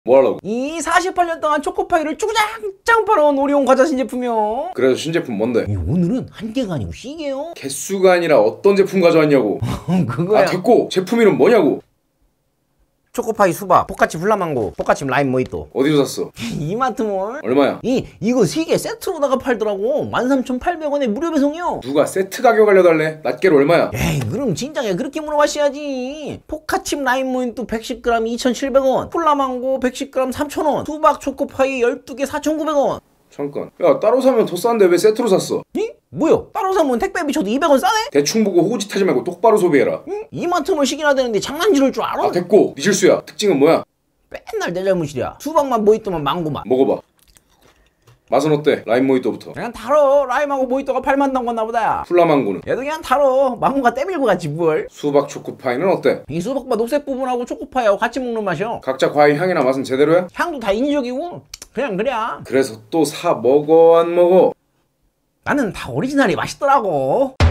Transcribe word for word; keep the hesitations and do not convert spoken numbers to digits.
뭐 하려고? 이 사십팔 년 동안 초코파이를 쭈구장짱 팔아온 오리온 과자 신제품이요. 그래서 신제품 뭔데? 이 오늘은 한 개가 아니고 시계요. 개수가 아니라 어떤 제품 가져왔냐고. 그거야. 아 됐고 제품 이름 뭐냐고. 초코파이 수박, 포카치 플라망고, 포카치 라임 모히또. 어디서 샀어? 이마트몰. 얼마야? 이 이거 세 개 세트로다가 팔더라고. 만 삼천팔백 원에 무료 배송이요. 누가 세트 가격 알려달래? 낱개로 얼마야? 에이 그럼 진작에 그렇게 물어봤어야지. 포카칩 라임 모히또 백십 그램 이천칠백 원, 플라망고 백십 그램 삼천 원, 수박 초코파이 열두 개 사천구백 원. 잠깐, 야 따로 사면 더 싼데 왜 세트로 샀어? 이? 뭐요? 따로 사면 택배비 쳐도 이백 원 싸네? 대충 보고 호구짓 하지 말고 똑바로 소비해라. 응? 이마트몰 시기나 되는데 장난질할 줄 알아? 아 됐고, 네 실수야. 특징은 뭐야? 맨날 내 잘못이랴. 수박만 모히또만 망고만. 먹어봐. 맛은 어때? 라임 모히또부터. 그냥 달어. 라임하고 모히또가 팔만 남았나 보다. 플라망고는? 얘도 그냥 달어. 망고가 때밀고 같지 뭘. 수박 초코파이는 어때? 이 수박바 녹색 부분하고 초코파이하고 같이 먹는 맛이요. 각자 과일 향이나 맛은 제대로야? 향도 다 인위적이고 그냥 그래. 그래서 또 사 먹어 안 먹어? 나는 다 오리지널이 맛있더라고.